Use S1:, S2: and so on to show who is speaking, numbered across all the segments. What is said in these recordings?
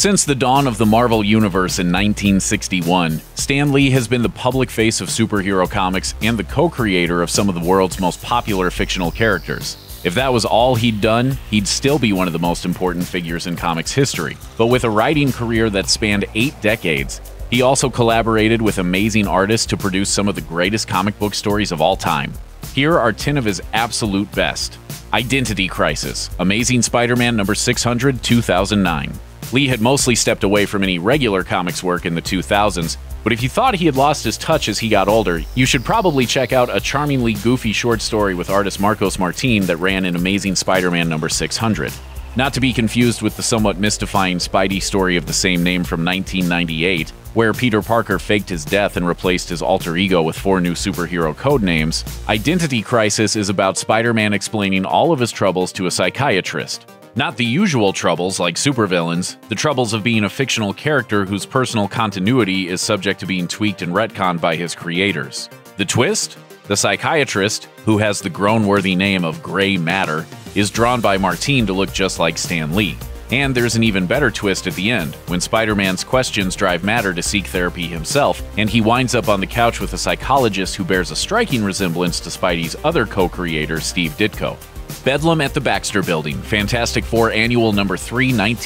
S1: Since the dawn of the Marvel Universe in 1961, Stan Lee has been the public face of superhero comics and the co-creator of some of the world's most popular fictional characters. If that was all he'd done, he'd still be one of the most important figures in comics history. But with a writing career that spanned 8 decades, he also collaborated with amazing artists to produce some of the greatest comic book stories of all time. Here are 10 of his absolute best. Identity Crisis, Amazing Spider-Man number 600, 2009. Lee had mostly stepped away from any regular comics work in the 2000s, but if you thought he had lost his touch as he got older, you should probably check out a charmingly goofy short story with artist Marcos Martin that ran in Amazing Spider-Man number 600. Not to be confused with the somewhat mystifying Spidey story of the same name from 1998, where Peter Parker faked his death and replaced his alter ego with 4 new superhero codenames. Identity Crisis is about Spider-Man explaining all of his troubles to a psychiatrist. Not the usual troubles like supervillains, the troubles of being a fictional character whose personal continuity is subject to being tweaked and retconned by his creators. The twist? The psychiatrist, who has the groan-worthy name of Gray Matter, is drawn by Martin to look just like Stan Lee. And there's an even better twist at the end, when Spider-Man's questions drive Matter to seek therapy himself, and he winds up on the couch with a psychologist who bears a striking resemblance to Spidey's other co-creator, Steve Ditko. Bedlam at the Baxter Building, Fantastic Four Annual number 3,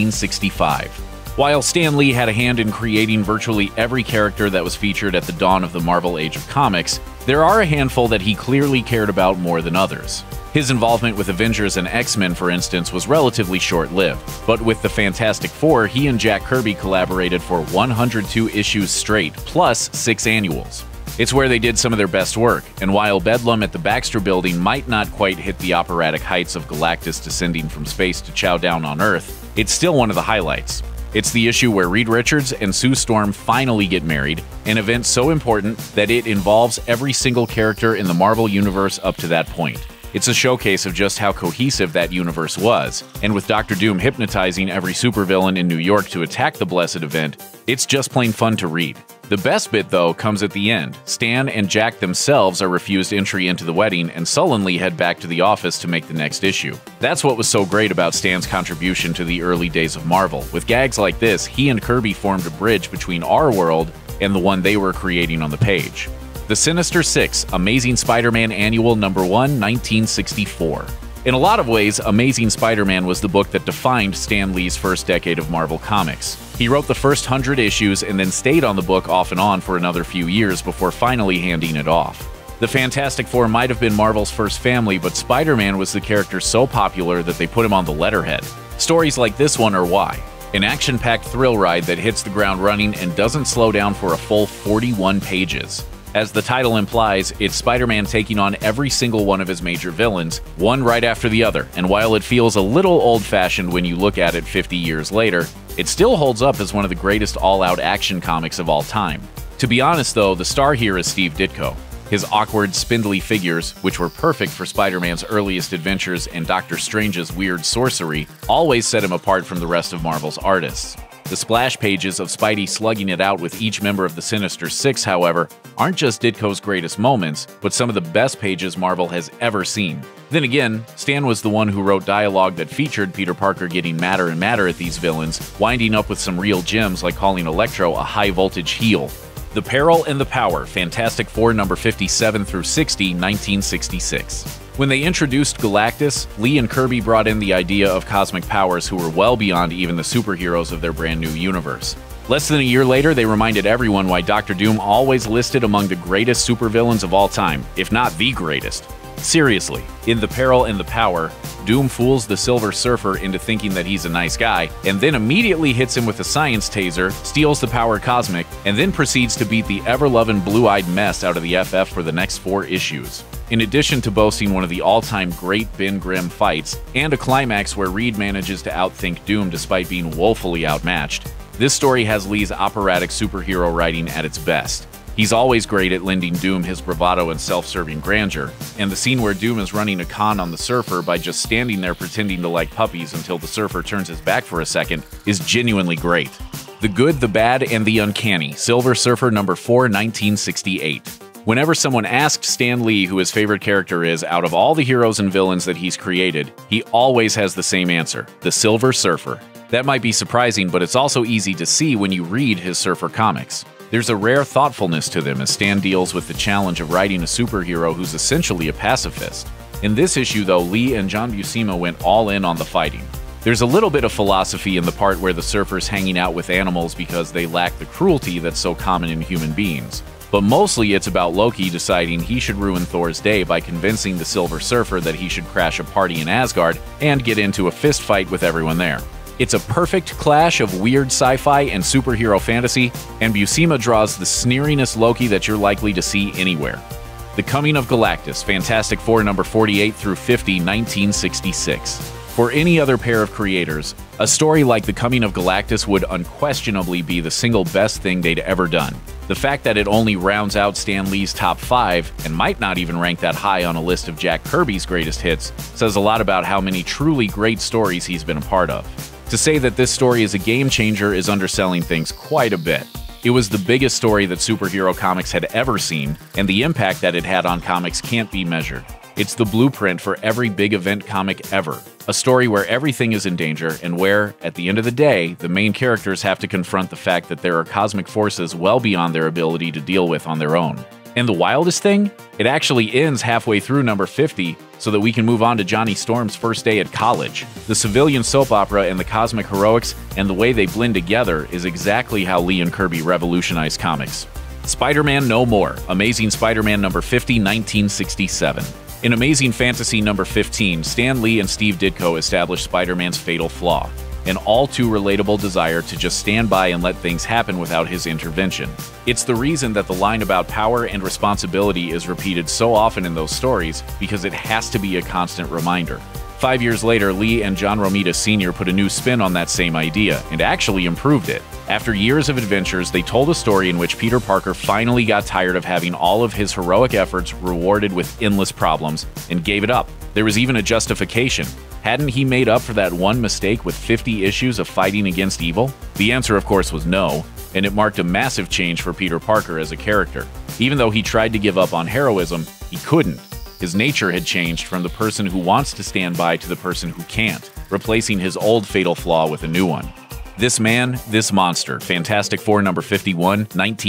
S1: 1965. While Stan Lee had a hand in creating virtually every character that was featured at the dawn of the Marvel Age of Comics, there are a handful that he clearly cared about more than others. His involvement with Avengers and X-Men, for instance, was relatively short-lived, but with the Fantastic Four, he and Jack Kirby collaborated for 102 issues straight, plus 6 annuals. It's where they did some of their best work, and while Bedlam at the Baxter Building might not quite hit the operatic heights of Galactus descending from space to chow down on Earth, it's still one of the highlights. It's the issue where Reed Richards and Sue Storm finally get married, an event so important that it involves every single character in the Marvel Universe up to that point. It's a showcase of just how cohesive that universe was, and with Dr. Doom hypnotizing every supervillain in New York to attack the blessed event, it's just plain fun to read. The best bit, though, comes at the end. Stan and Jack themselves are refused entry into the wedding and sullenly head back to the office to make the next issue. That's what was so great about Stan's contribution to the early days of Marvel. With gags like this, he and Kirby formed a bridge between our world and the one they were creating on the page. The Sinister Six, Amazing Spider-Man Annual number 1, 1964. In a lot of ways, Amazing Spider-Man was the book that defined Stan Lee's first decade of Marvel Comics. He wrote the first 100 issues and then stayed on the book off and on for another few years before finally handing it off. The Fantastic Four might have been Marvel's first family, but Spider-Man was the character so popular that they put him on the letterhead. Stories like this one are why. An action-packed thrill ride that hits the ground running and doesn't slow down for a full 41 pages. As the title implies, it's Spider-Man taking on every single one of his major villains, one right after the other, and while it feels a little old-fashioned when you look at it 50 years later, it still holds up as one of the greatest all-out action comics of all time. To be honest though, the star here is Steve Ditko. His awkward, spindly figures, which were perfect for Spider-Man's earliest adventures and Doctor Strange's weird sorcery, always set him apart from the rest of Marvel's artists. The splash pages of Spidey slugging it out with each member of the Sinister Six, however, aren't just Ditko's greatest moments, but some of the best pages Marvel has ever seen. Then again, Stan was the one who wrote dialogue that featured Peter Parker getting madder and madder at these villains, winding up with some real gems like calling Electro a high-voltage heel. The Peril and the Power, Fantastic Four number 57 through 60, 1966. When they introduced Galactus, Lee and Kirby brought in the idea of cosmic powers who were well beyond even the superheroes of their brand new universe. Less than a year later, they reminded everyone why Dr. Doom always listed among the greatest supervillains of all time, if not the greatest. Seriously, in The Peril and the Power, Doom fools the Silver Surfer into thinking that he's a nice guy, and then immediately hits him with a science taser, steals the power cosmic, and then proceeds to beat the ever-loving blue-eyed mess out of the FF for the next 4 issues. In addition to boasting one of the all-time great Ben Grimm fights, and a climax where Reed manages to outthink Doom despite being woefully outmatched, this story has Lee's operatic superhero writing at its best. He's always great at lending Doom his bravado and self-serving grandeur, and the scene where Doom is running a con on the Surfer by just standing there pretending to like puppies until the Surfer turns his back for a second is genuinely great. The Good, the Bad, and the Uncanny, Silver Surfer number 4, 1968. Whenever someone asked Stan Lee who his favorite character is out of all the heroes and villains that he's created, he always has the same answer: the Silver Surfer. That might be surprising, but it's also easy to see when you read his Surfer comics. There's a rare thoughtfulness to them as Stan deals with the challenge of writing a superhero who's essentially a pacifist. In this issue, though, Lee and John Buscema went all in on the fighting. There's a little bit of philosophy in the part where the Surfer's hanging out with animals because they lack the cruelty that's so common in human beings. But mostly it's about Loki deciding he should ruin Thor's day by convincing the Silver Surfer that he should crash a party in Asgard and get into a fist fight with everyone there. It's a perfect clash of weird sci-fi and superhero fantasy, and Buscema draws the sneeringest Loki that you're likely to see anywhere. The Coming of Galactus, Fantastic Four number 48 through 50, 1966. For any other pair of creators, a story like The Coming of Galactus would unquestionably be the single best thing they'd ever done. The fact that it only rounds out Stan Lee's top 5, and might not even rank that high on a list of Jack Kirby's greatest hits, says a lot about how many truly great stories he's been a part of. To say that this story is a game changer is underselling things quite a bit. It was the biggest story that superhero comics had ever seen, and the impact that it had on comics can't be measured. It's the blueprint for every big event comic ever. A story where everything is in danger, and where, at the end of the day, the main characters have to confront the fact that there are cosmic forces well beyond their ability to deal with on their own. And the wildest thing? It actually ends halfway through number 50, so that we can move on to Johnny Storm's first day at college. The civilian soap opera and the cosmic heroics, and the way they blend together, is exactly how Lee and Kirby revolutionized comics. Spider-Man No More, Amazing Spider-Man number 50, 1967. In Amazing Fantasy number 15, Stan Lee and Steve Ditko established Spider-Man's fatal flaw, an all-too-relatable desire to just stand by and let things happen without his intervention. It's the reason that the line about power and responsibility is repeated so often in those stories, because it has to be a constant reminder. 5 years later, Lee and John Romita Sr. put a new spin on that same idea, and actually improved it. After years of adventures, they told a story in which Peter Parker finally got tired of having all of his heroic efforts rewarded with endless problems, and gave it up. There was even a justification. Hadn't he made up for that one mistake with 50 issues of fighting against evil? The answer, of course, was no, and it marked a massive change for Peter Parker as a character. Even though he tried to give up on heroism, he couldn't. His nature had changed from the person who wants to stand by to the person who can't, replacing his old fatal flaw with a new one. This Man, This Monster, Fantastic Four number 51,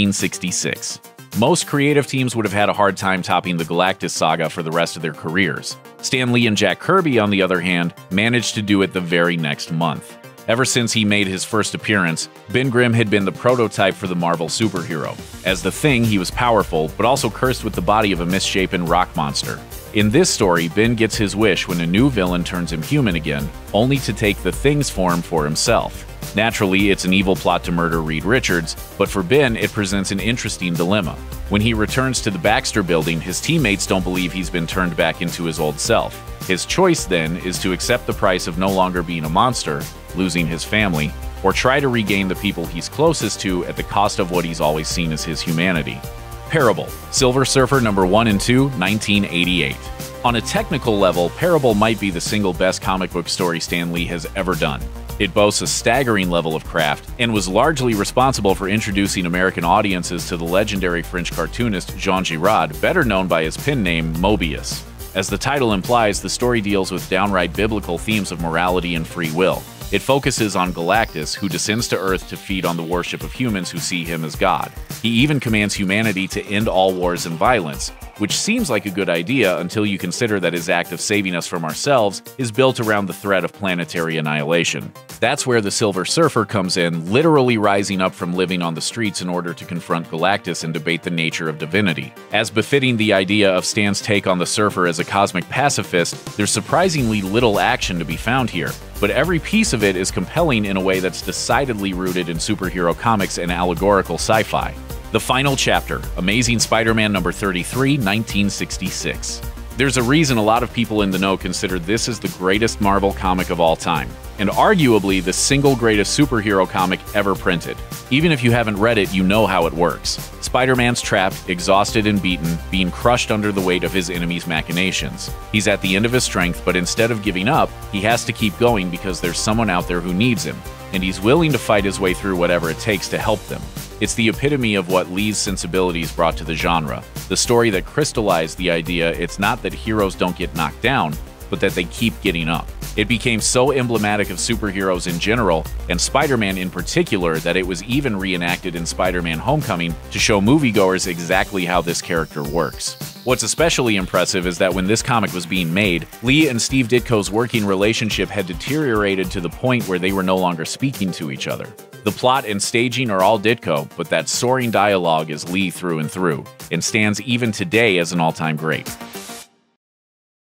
S1: 1966. Most creative teams would have had a hard time topping the Galactus saga for the rest of their careers. Stan Lee and Jack Kirby, on the other hand, managed to do it the very next month. Ever since he made his first appearance, Ben Grimm had been the prototype for the Marvel superhero. As the Thing, he was powerful, but also cursed with the body of a misshapen rock monster. In this story, Ben gets his wish when a new villain turns him human again, only to take the Thing's form for himself. Naturally, it's an evil plot to murder Reed Richards, but for Ben, it presents an interesting dilemma. When he returns to the Baxter Building, his teammates don't believe he's been turned back into his old self. His choice, then, is to accept the price of no longer being a monster, losing his family, or try to regain the people he's closest to at the cost of what he's always seen as his humanity. Parable, Silver Surfer number 1 and 2, 1988. On a technical level, Parable might be the single best comic book story Stan Lee has ever done. It boasts a staggering level of craft, and was largely responsible for introducing American audiences to the legendary French cartoonist Jean Giraud, better known by his pen name Mobius. As the title implies, the story deals with downright biblical themes of morality and free will. It focuses on Galactus, who descends to Earth to feed on the worship of humans who see him as God. He even commands humanity to end all wars and violence, which seems like a good idea until you consider that his act of saving us from ourselves is built around the threat of planetary annihilation. That's where the Silver Surfer comes in, literally rising up from living on the streets in order to confront Galactus and debate the nature of divinity. As befitting the idea of Stan's take on the Surfer as a cosmic pacifist, there's surprisingly little action to be found here, but every piece of it is compelling in a way that's decidedly rooted in superhero comics and allegorical sci-fi. The final chapter, Amazing Spider-Man number 33, 1966. There's a reason a lot of people in the know consider this as the greatest Marvel comic of all time, and arguably the single greatest superhero comic ever printed. Even if you haven't read it, you know how it works. Spider-Man's trapped, exhausted and beaten, being crushed under the weight of his enemies' machinations. He's at the end of his strength, but instead of giving up, he has to keep going because there's someone out there who needs him, and he's willing to fight his way through whatever it takes to help them. It's the epitome of what Lee's sensibilities brought to the genre, the story that crystallized the idea it's not that heroes don't get knocked down, but that they keep getting up. It became so emblematic of superheroes in general, and Spider-Man in particular, that it was even reenacted in Spider-Man: Homecoming to show moviegoers exactly how this character works. What's especially impressive is that when this comic was being made, Lee and Steve Ditko's working relationship had deteriorated to the point where they were no longer speaking to each other. The plot and staging are all Ditko, but that soaring dialogue is Lee through and through, and stands even today as an all-time great.